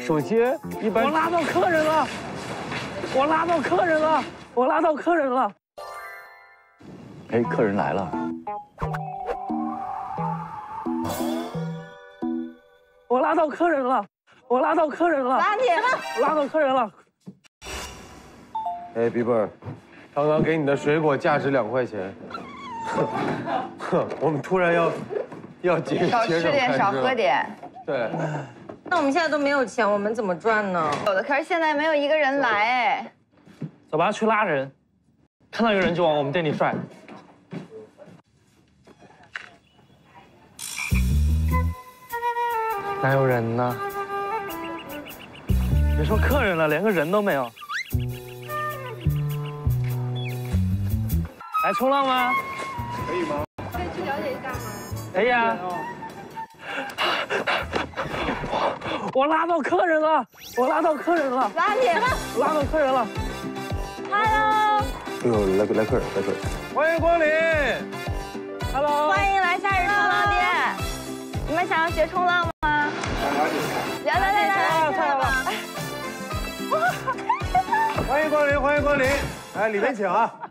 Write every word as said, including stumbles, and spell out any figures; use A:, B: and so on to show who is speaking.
A: 首先一般。我拉到客人了，我拉到客人了，我拉到客人了。哎，客人来了。我拉到客人了，我拉到客人了。
B: 拉你，
A: 我拉到客人了。
C: 哎，笔本，刚刚给你的水果价值两块钱。哼，我们突然要要节
B: 少吃点，少喝点。
C: 对。
D: 那我们现在都没有钱，我们怎么赚呢？
B: 有的，可是现在没有一个人来哎。
A: 走吧，去拉人，看到有人就往我们店里拽。哪有人呢？别说客人了，连个人都没有。来冲浪吗？
C: 可以吗？
D: 可以去了解一下吗？
A: 可以啊。我拉到客人了，我拉到客人了。
B: 拉你，
A: 拉到客人了。
B: Hello。
C: 哎呦，来来客人，来客人，欢迎光临。
A: Hello。
B: 欢迎来夏日冲浪店。你们想要学冲浪吗？来来来来来，
A: 太好了！
C: 欢迎光临，欢迎光临，来里面请啊。